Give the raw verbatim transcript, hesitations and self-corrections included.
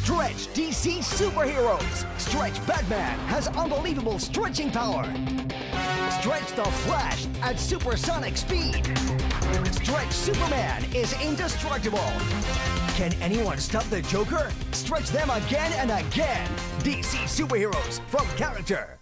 Stretch D C superheroes. Stretch Batman has unbelievable stretching power. Stretch the Flash at supersonic speed. Stretch Superman is indestructible. Can anyone stop the Joker? Stretch them again and again. D C superheroes from character.